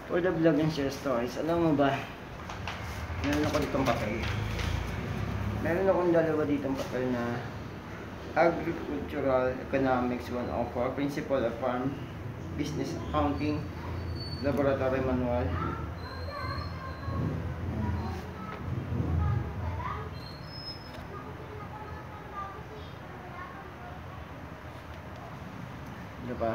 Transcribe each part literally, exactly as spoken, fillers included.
For the vlog and share stories, alam mo ba, meron ako ditong papel. Meron akong dalawa ditong papel na Agricultural Economics one oh four, Principle of Farm Business Accounting, Laboratory Manual. Diba?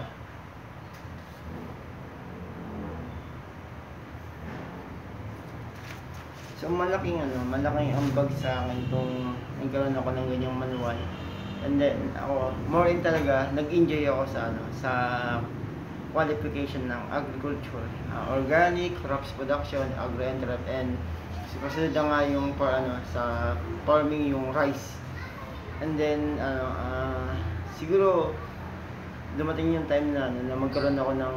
So malaking ano, malaking ambag sa akin kung nagkaroon ako ng ganyang manual. And then ako, more in talaga, nag-enjoy ako sa ano, sa qualification ng agriculture, uh, organic, crops production, agro-enterprise, and kasunod na nga yung for ano, sa farming yung rice. And then ano, uh, siguro dumating yung time na ano, na magkaroon ako ng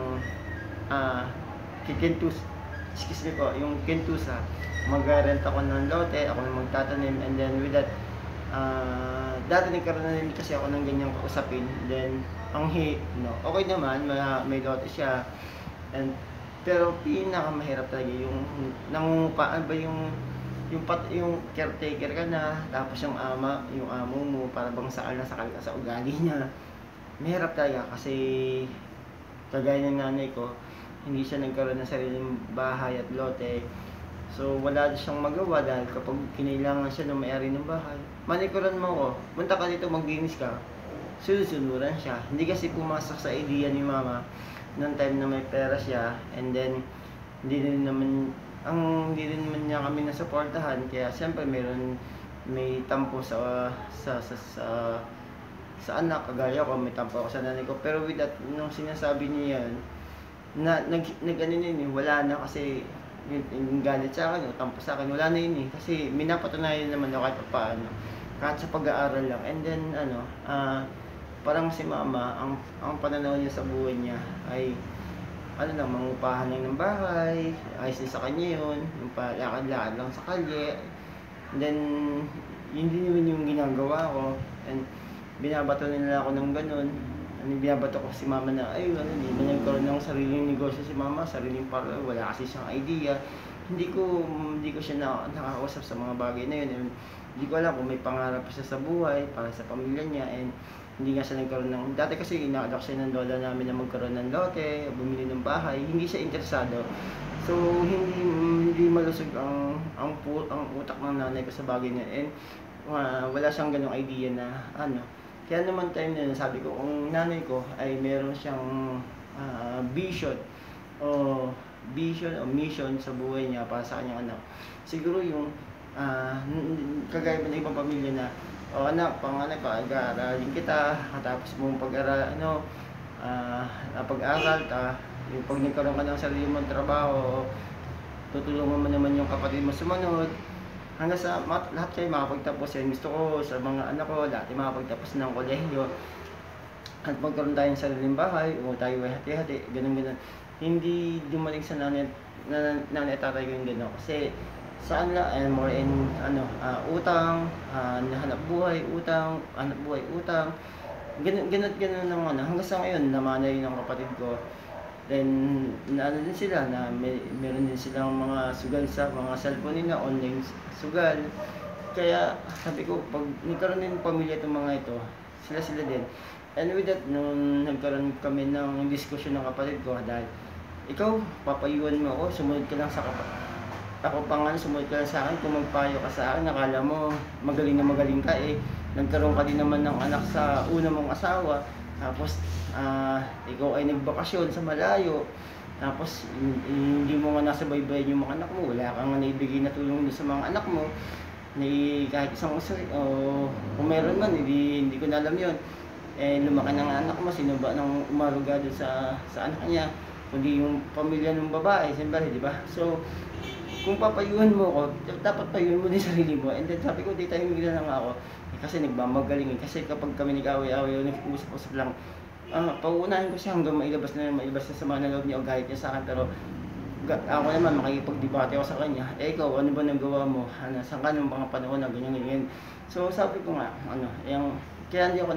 uh, kikintus, excuse me po, yung kintusa. Mag-rent ako ng lote, ako na magtatanim, and then with that, uh, dati nagkaroon na rin kasi ako ng ganyang kausapin. Then, ang hi, no, okay naman, may, may lote siya, and, pero pinakamahirap talaga yung, nangungupaan ba yung, yung, pat, yung caretaker ka na, tapos yung ama, yung amo mo, para bang saan na sa, sa ugali niya. Mahirap talaga kasi, kagaya ng nanay ko, hindi siya nagkaroon ng sariling bahay at lote. So wala siyang magawa dahil kapag kinailangan siya ng may-ari ng bahay, manikuran mo ko, punta ka dito, maglinis ka, susunuran siya. Hindi kasi pumasok sa idea ni mama noong time na may pera siya, and then hindi din naman ang hindi din naman niya kami nasuportahan, kaya siyempre meron may tampo sa sa sa sa, sa anak, kagaya ko may tampo ako sa nanay ko. Pero with that, nung sinasabi niya yan, na nag nag ano yun, wala na kasi yung, yung galit sa akin, yung tampo sa akin, wala na yun eh. Kasi minapatunayan naman ako kahit paano, kahit sa pag-aaral lang. And then, ano, uh, parang si mama, ang, ang pananaw niya sa buhay niya ay, ano lang, mangupahan lang ng bahay, ayos din sa kanya yun, yung palakad-lakad lang sa kalye. And then, yun din naman yung ginagawa ko. And binabato nila ako ng ganun. Binabato ko si mama na, ay, ano, hindi na nagkaroon ng sariling negosyo si mama, sariling parlor, wala kasi siyang idea. Hindi ko, hindi ko siya na, nakakausap sa mga bagay na yun. And hindi ko alam kung may pangarap siya sa buhay, para sa pamilya niya, and hindi nga siya nagkaroon ng, dati kasi ina-adopt siya ng lola namin na magkaroon ng lote, bumili ng bahay, hindi siya interesado. So, hindi, hindi malusog ang, ang, ang utak ng nanay ko sa bagay niya, and uh, wala siyang ganong idea na, ano. Kaya naman time na sabi ko, kung nanay ko ay meron siyang uh, vision o vision o mission sa buhay niya para sa kanyang anak, siguro yung uh, kagaya ng ibang pamilya na, o oh, anak, panganak ka,ag-aaralin kita, tapos mong pag-aral, ano, uh, pag-aral ta, yung pag nagkaroon ka ng sarili mong trabaho, tutulungan mo naman yung kapatid mo sumunod. Hanggang sa lahat kayo makapagtapos yan. Gusto ko sa mga anak ko, dati makapagtapos ng kolehiyo at magkaroon tayo ng sariling bahay, o tayo ay hati-hati, ganun-ganun. Hindi dumaling sa nanay, nanay tatay ko yung gano'n. Kasi saan lang, and more in, ano, uh, utang, uh, nahanap buhay, utang, hanap buhay, utang. Ganun, ganun, ganun naman. Hanggang sa ngayon, namanay ng kapatid ko. Then, naano din sila na may, meron din silang mga sugal sa mga cellphone nila, online sugal. Kaya sabi ko, pag nagkaroon din pamilya itong mga ito, sila sila din. And with that, nung nagkaroon kami ng diskusyon ng kapatid ko, dahil ikaw, papayuan mo ako, sumunod ka lang sa kapatid. Ako pa nga, sumunod ka lang sa akin, kung magpayo ka sa akin, nakala mo magaling na magaling ka eh. Nagkaroon ka din naman ng anak sa una mong asawa. Tapos, uh, ikaw ay nagbakasyon sa malayo. Tapos, hindi mo nga nasa baybayin yung mga anak mo. Wala kang naibigay na tulong sa mga anak mo. Ni kahit isang uso, o kung meron man, hindi, hindi ko na alam yun. Eh, lumaki ng anak mo, sino ba nang umaruga doon sa, sa anak niya? Kundi yung pamilya ng babae, siyempre, di ba? So, kung papayuhan mo ko, dapat payuhan mo din sarili mo. And then sabi ko, di tayo migla lang ako. Eh, kasi nagmamagaling. Kasi kapag kami nag-away-away, nag-usap-usap lang, uh, pauunahin ko siya hanggang mailabas na mailabas na sa mga naloob niya o galit niya sa akin. Pero ako naman, makikipag-debate ako sa kanya. Eh ikaw, ano ba nagawa mo? Ano, saan ka ng mga panahon na ganyan-ganyan? So sabi ko nga, ano, yung, kaya hindi ako,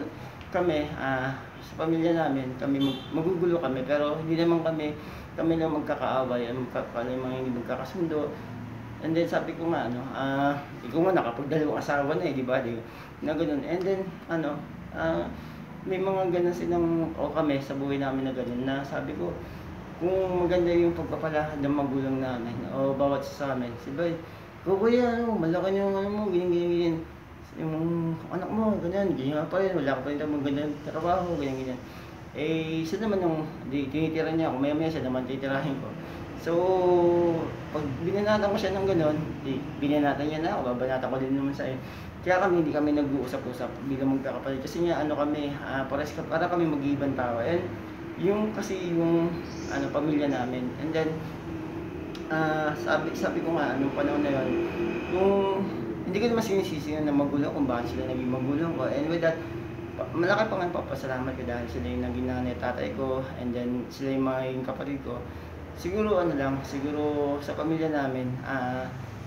kami, ah, sa pamilya namin, kami mag magugulo kami pero hindi naman kami kami lang magkakaaway, magka kami mga hindi magkakasundo. And then sabi ko nga ano, ah, ikaw nga nakapagdalawang asawa na, eh, 'di ba, 'di na gano'n. And then ano, ah, may mga gano'n silang o kami sa buhay namin na gano'n na sabi ko, kung maganda yung pagpapalaki ng magulang namin o bawat isa sa'min, sabi, "Ikaw kuya ano, malaki na yung ano mo, ganyan, ganyan, ganyan. Yung anak mo ganyan, ganyan ka pa rin, wala ka pa rin daw magandang trabaho," ganyan, ganyan. Eh, siya naman yung 'di tinitira niya ako, maya-maya siya naman titirahin ko. So, 'pag binanatan ko siya ng gano'n, 'di binanatan niya na ako, babanatan ko din naman siya, eh. Kaya kami hindi kami nag-uusap-usap bilang magkakapatid kasi nga ano kami, ah, parehas ka para kami mag-iibang tao and yung kasi yung ano pamilya namin and then, ah, sabi sabi ko nga nung panahon na yun, yung hindi ko naman sinisisi yun ng magulang kung bakit sila naging magulang ko and with that, pa malaki pa ngang papasalamat ko dahil sila yung naging nanay at tatay ko and then sila yung mga yung kapatid ko. Siguro ano lang, siguro sa pamilya namin, ah,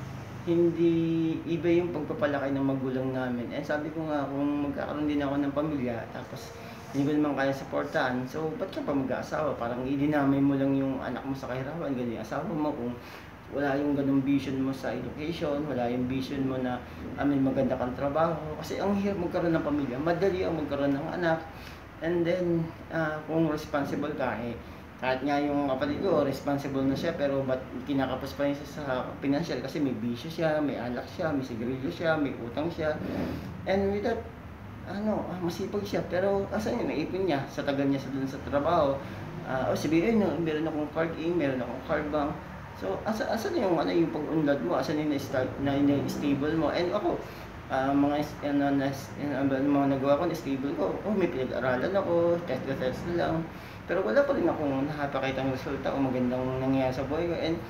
hindi iba yung pagpapalaki ng magulang namin and sabi ko nga kung magkakaroon din ako ng pamilya tapos hindi ko naman kayang suportahan, so ba't ka pa mag-aasawa? Parang idinamay mo lang yung anak mo sa kahirapan, ganun yung asawa mo kung wala yung gano'ng vision mo sa education, wala yung vision mo na, I mean, maganda kang trabaho. Kasi ang hirap magkaroon ng pamilya, madali ang magkaroon ng anak. And then, ah, kung responsible ka, eh, kahit nga yung kapatid ko, responsible na siya, pero ba't kinakapos pa rin siya sa financial kasi may bisyo siya, may alak siya, may sigarilyo siya, may utang siya. And with that, ano, ah, masipag siya, pero asan yung naipon niya sa tagal niya sa dun sa trabaho. Ah, o sabihin, no, meron akong card in, meron akong card bank. So, asa asan yung ano yung pag-unlad mo, asan yung na-start na yung stable mo. And ako, ah, mga is ano nas ano ba mga nagawa ko na stable ko, oh, may pinag-aralan ako, test na test na lang. Pero wala pa rin akong nakapakitang resulta o magandang nangyayari sa buhay ko and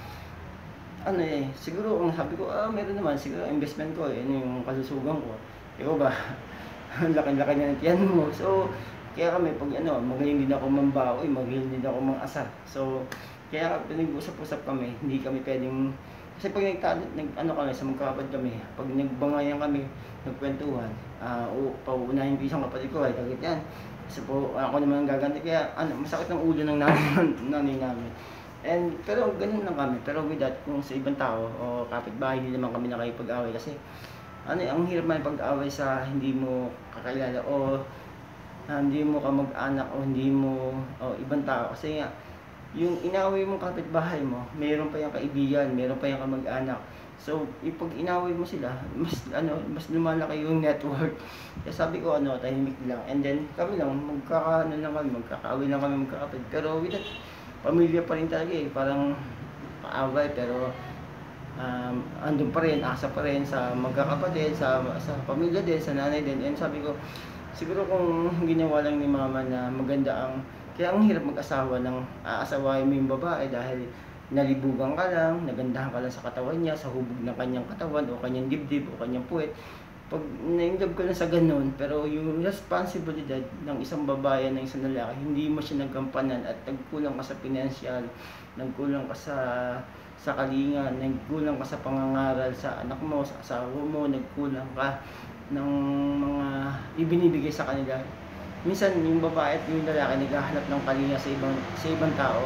ano, eh, siguro ang sabi ko, ah, meron naman siguro investment ko, eh, ano yung kalusugan ko. Ikaw ba? Ang laki-laki na ng tiyan mo. So, kaya kami 'pag ano, magaling din ako mambaoy, magaling din ako mang-asar. So, kaya pinag-usap-usap kami, hindi kami puwedeng kasi 'pag nagtalo nag-ano kami sa magkakapatid kami, 'pag nagbangayan kami, nagkuwentuhan, ah, u pauunahin ko isang kapatid ko, "Ay ganito yan." Kasi po ako naman ang gaganti kaya ano, masakit ang ulo ng nanay nanay namin. And pero gano'n lang kami, pero with that kung sa ibang tao o kapitbahay hindi naman kami nakikipag-away kasi ano, eh, ang hirap makipag-away sa hindi mo kakilala o, ah, hindi mo kamag-anak o hindi mo o ibang tao kasi nga yung inaway mong kapitbahay mo, meron pa yang kaibigan, meron pa yang kamag-anak. So, yung 'pag inaway mo sila, mas ano, mas lumalaki yung network. Kaya sabi ko ano, tahimik lang and then kami lang magkakaano lang kami, magkakaaway lang kami magkakapatid. Pero with that, pamilya pa rin talaga, eh, parang paaway pero um, andun pa rin, asa pa rin sa magkakapatid, sa sa pamilya din, sa nanay din. And sabi ko, siguro kung ginawa lang ni mama na maganda ang kaya ang hirap mag-asawa ng aasawahin mo yung babae dahil nalibugan ka lang, nagandahan ka lang sa katawan niya, sa hubog ng kanyang katawan o kanyang dibdib o kanyang puwet. 'Pag na-inlove ka lang sa gano'n, pero yung responsibilidad ng isang babae, ng isang lalaki, hindi mo siya nagampanan at nagkulang ka sa pinansiyal, nagkulang ka sa sa kalinga, nagkulang ka sa pangangaral sa anak mo, sa asawa mo, nagkulang ka ng mga ibinibigay sa kanila. Minsan yung babae at yung lalaki naghahanap ng kalinga sa ibang sa ibang tao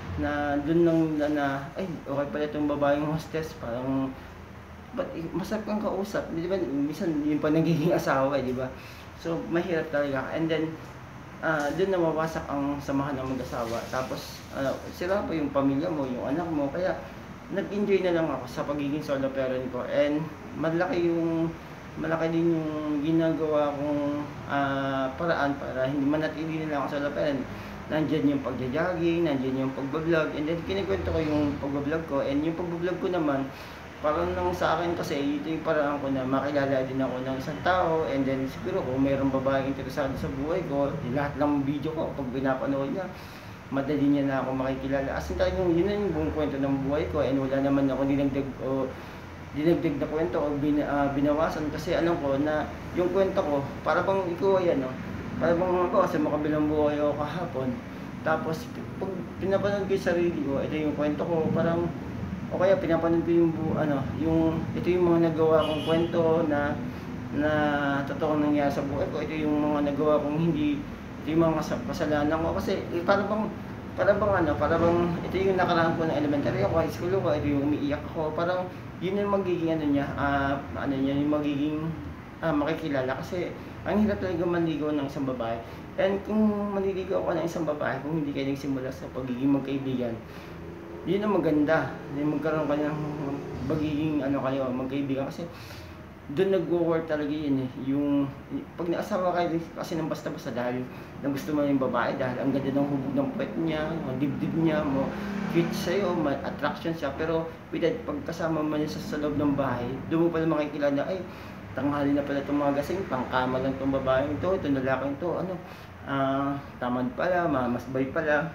na dun lang nila na, "Ay, okey pala itong babaeng hostess, parang ba't masarap kang kausap." 'Di ba minsan yun pa nagiging asawa, eh, 'di ba? So, mahirap talaga and then, ah, dun nawawasak ang samahan ng mag-asawa tapos, ah, sira pa yung pamilya mo, yung anak mo. Kaya nag-enjoy na lang ako sa pagiging solo parent ko and malaki yung malaki din yung ginagawa kong, ah, paraan para hindi manatili na lang ako solo parent. Nandiyan yung pagjo-jogging, nandiyan yung pagba-vlog and then kinukuwento ko yung pagba-vlog ko and yung pagba-vlog ko naman parang nang sa akin kasi ito yung paraan ko na makilala din ako ng isang tao and then siguro kung mayroong babaeng interesado sa buhay ko, lahat ng video ko 'pag pinapanood niya, madali niya na ako makikilala. As in talagang yun na yung buong kuwento ng buhay ko and wala naman akong dinagdag o dinagdag na kuwento o bina ah, binawasan kasi alam ko na yung kuwento ko para bang ikaw ay ano, para bang halimbawa sa makabilang buhay ako kahapon, tapos 'pag pinapanood ko yung sarili ko, ito yung kuwento ko parang o kaya pinapanood ko yung bu ano, yung ito yung mga nagawa kong kuwento na na totoong nangyari sa buhay ko. Ito yung mga nagawa kong hindi, ito yung mga kas kasalanan ko. Kasi eh, para bang para bang ano, para bang ito yung nakaraan ko ng elementary ako, high school ko, ito yung umiiyak ako. Parang yun yung magiging ano niya, ah, ano niya, yung magiging ah, makikilala. Kasi ang hirap talaga manligaw ng isang babae. And kung manliligaw ako ng isang babae, kung hindi kayo nagsimula sa pagiging magkaibigan, yun ang maganda. Yung magkaroon ka ng magiging ano kayo, magkaibigan. Kasi doon nagwo-work talaga yun eh. Yung pag naasawa kayo kasi ng basta-basta dahil nang gusto mo yung babae dahil ang ganda ng hubog ng puwet niya, ang dibdib niya, mo cute sa'yo, may attraction siya. Pero with that, pag kasama mo niya sa, sa loob ng bahay, doon mo pala makikilala, ay, tanghali na pala itong mga gasing, pangkama lang itong babaeng ito, itong lalaking ito, ano, ah, tamad pala, mamasbay pala.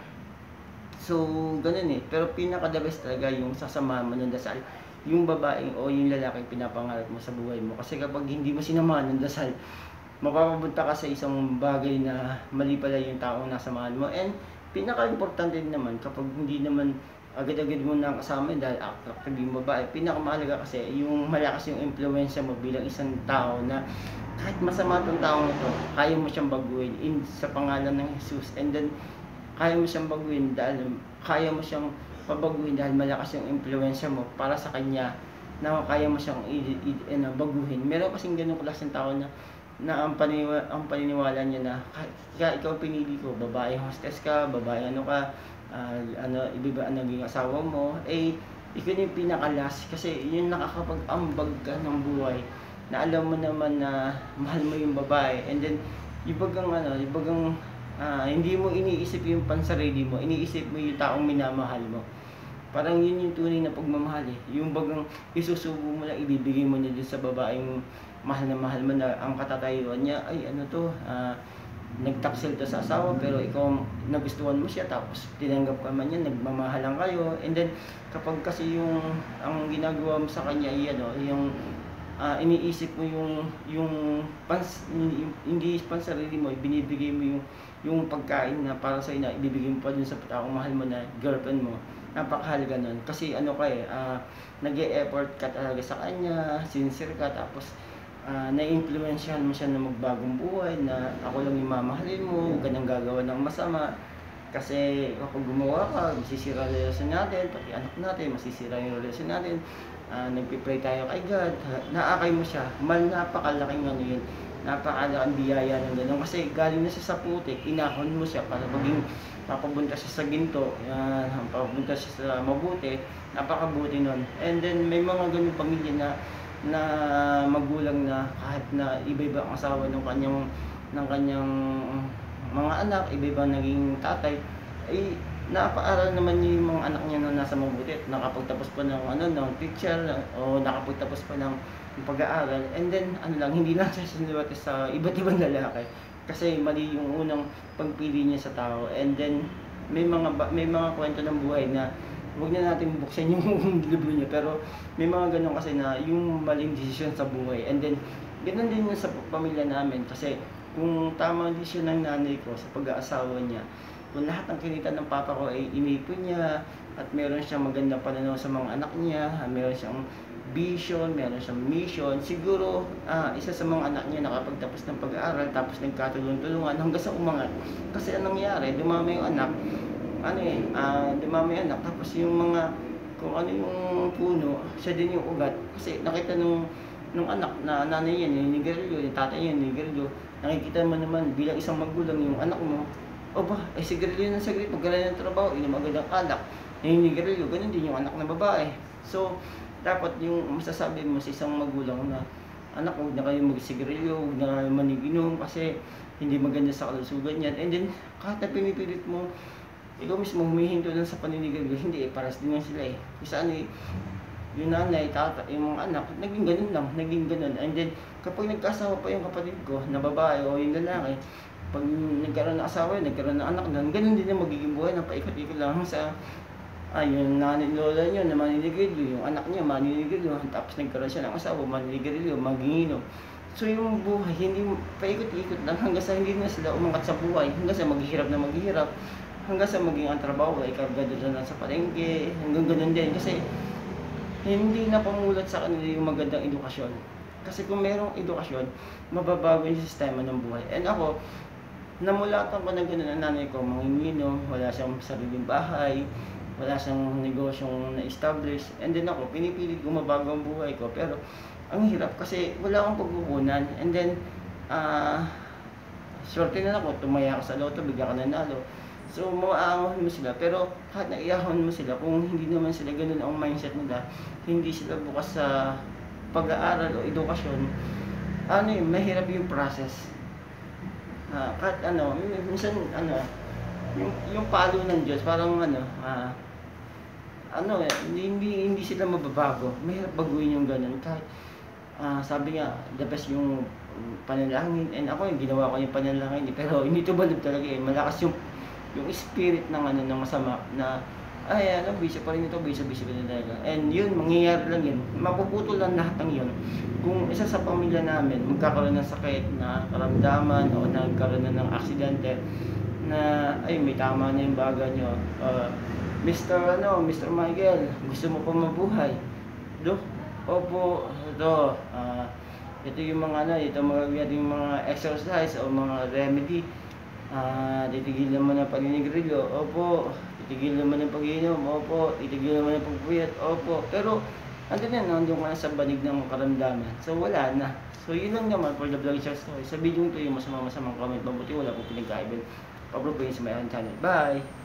So, ganun eh. Pero pinaka-the best talaga yung sasamahan mo ng dasal yung babaeng o yung lalaking pinapangarap mo sa buhay mo. Kasi kapag hindi mo sinamahan ng dasal, mapapapunta ka sa isang bagay na mali pala yung taong nasamahan mo. And pinaka-importante din naman kapag hindi naman agad-agad mo na kasama dahil attractive yung babae, pinakamahalaga kasi yung malakas yung impluwensya mo bilang isang tao na kahit masama itong taong ito, kaya mo siyang baguhin in, sa pangalan ng Jesus. And then, kaya mo siyang baguhin dahil kaya mo siyang pabaguhin dahil malakas yung impluwensya mo para sa kanya na kaya mo siyang i, i, i, na baguhin. Meron kasing ganung klaseng tao na na ang, paniniwa, ang paniniwala niya na kaya ikaw pinili ko, babae hostess ka, babae ano ka, uh, ano, iba ang naging asawa mo, eh, ikaw yung pinakalas kasi yun nakakapag-ambag ka ng buhay na alam mo naman na mahal mo yung babae and then ibagang ano, ibagang Ah, hindi mo iniisip yung pansarili mo, iniisip mo yung taong minamahal mo. Parang yun yung tunay na pagmamahal eh. Yung bagang isusubo mo lang, ibibigay mo niya dun sa babaeng mahal na mahal mo na ang katatayuan niya, ay ano to, ah, nagtaksil to sa asawa pero ikaw nagustuhan mo siya tapos tinanggap ka man niya, nagmamahalan kayo. And then kapag kasi yung ang ginagawa mo sa kanya ay ano, yung uh, iniisip mo yung yung pans, hindi pansarili mo, binibigay mo yung yung pagkain na para sa'yo na ibibigay mo pa dun sa taong mahal mo na girlfriend mo. Napakahalaga nun kasi ano ka eh, uh, nag-e-effort ka talaga sa kanya, sincere ka, tapos uh, na-influensyahan mo siya na magbagong buhay, na ako lang yung mamahalin mo, huwag ka nang gagawa ng masama kasi kapag gumawa ka, masisira yung relasyon natin, pati anak natin, masisira yung relasyon natin. Uh, nagpipray tayo kay God, naakay mo siya, mal napakalaking ano yun, napakalaking biyaya ng gano'n kasi galing na siya sa putik, inahon mo siya para maging papapunta siya sa ginto, uh, papapunta siya sa mabuti, napakabuti nun. And then may mga ganung pamilya na na magulang na kahit na iba-iba ang asawa ng kanyang ng kanyang mga anak, iba-iba naging tatay, ay napaaral naman niya yung mga anak niya na nasa mabuti, nakapagtapos pa ng ano ng teacher o nakapagtapos pa ng pag-aaral. And then ano lang, hindi lang siya sinuwerte sa iba't ibang lalaki kasi mali yung unang pagpili niya sa tao. And then may mga may mga kwento ng buhay na huwag na natin buksan yung libro niya, pero may mga ganun kasi na yung maling desisyon sa buhay. And then ganoon din yun sa pamilya namin kasi kung tamang desisyon ng nanay ko sa pag-aasawa niya, kung lahat ng kinita ng papa ko ay inipon niya at meron siyang magandang pananaw sa mga anak niya, meron siyang vision, meron siyang mission, siguro uh, isa sa mga anak niya nakapagtapos ng pag-aaral tapos nagkatulong-tulungan hanggang sa umangat. Kasi anong nangyari, dumami yung anak, ano eh, uh, dumami yung anak, tapos yung mga, kung ano yung puno, siya din yung ugat. Kasi nakita nung, nung anak na nanay yan, yung nigarilyo, yung tatay yan, yung nigarilyo, nakikita mo naman bilang isang magulang yung anak mo, o ba, ay sigarilyo ng sigarilyo, pagkala ng trabaho, inom agad ang alak, yung nigarilyo, ganun din yung anak na babae. So, dapat yung masasabi mo sa isang magulang na, anak, huwag na kayo magsigarilyo, huwag na kayo maniginom kasi hindi maganda sa kalusugan yan. And then, kahit na pinipilit mo, ikaw mismo humihinto lang sa paninigarilyo, hindi eh, paras din lang sila eh. Isa ano eh, yung nanay, tata, yung mga anak, naging ganun lang, naging ganun. And then, kapag nagkasawa pa yung kapatid ko, na babae o yung lalaki, pag nagkaroon ng asawa, nagkaroon ng anak, ganun din yung magiging buhay na paikot-ikot lang sa ay, yung nanay lola niyo na maninigarilyo, yung anak niya maninigarilyo, tapos nagkaroon siya ng asawa, maninigarilyo, magiinom. So yung buhay, hindi paikot-ikot lang hanggang sa hindi na sila umangat sa buhay, hanggang sa maghihirap na maghihirap, hanggang sa maging ang trabaho ay kargado na sa palengke, hanggang ganun din. Kasi hindi na pamulat sa kanila yung magandang edukasyon. Kasi kung merong edukasyon, mababago yung sistema ng buhay. And ako, namulatan ko na gano'n ang nanay ko, manginginom, wala siyang sariling bahay, wala siyang negosyong na-establish. And then ako, pinipilit ko mabago ang buhay ko. Pero, ang hirap kasi wala akong pagkukunan. And then, ah, swerte na ako, tumaya ka sa loto, bigla ka nanalo. So, maaahon mo sila. Pero, kahit naiahon mo sila, kung hindi naman sila ganun ang mindset nila, hindi sila bukas sa pag-aaral o edukasyon, ano yun, mahirap yung process. Ah, kahit ano, minsan, ano, yung, yung palo ng Diyos, parang ano, ah, ano eh, hindi, hindi, hindi sila mababago. Mahirap baguhin yung ganun. Kahit, ah, sabi nga, the best yung panalangin. And ako, yung ginawa ko yung panalangin. Eh, pero hindi to balib talaga eh. Malakas yung, yung spirit ng ano, ng masama na, ay, ano, bisa pa rin ito, bisa-bisa pa rin talaga. And yun, mangyayari lang yun. Mapuputol lang lahat ng yun. Kung isa sa pamilya namin, magkakaroon ng sakit na karamdaman o nagkaroon na ng aksidente, na, ay, may tama na yung baga nyo. Uh, Mister ano, Mister Michael, gusto mo pa mabuhay? Do? Opo, ito, ah, ito yung mga ano, ito mga, yung mga exercise o mga remedy. Ah, titigil naman ang paninigrilyo, opo. Titigil naman ang pag-iinom, opo. Titigil naman ang pagpuyat, opo. Pero, andun yan, nandun ka na sa banig ng karamdaman. So, wala na. So, yun lang naman for the vlog share story. Sa video ito yung masama-masamang comment, mabuti wala po pinagkaiban. Pablo po yun sa may channel. Bye!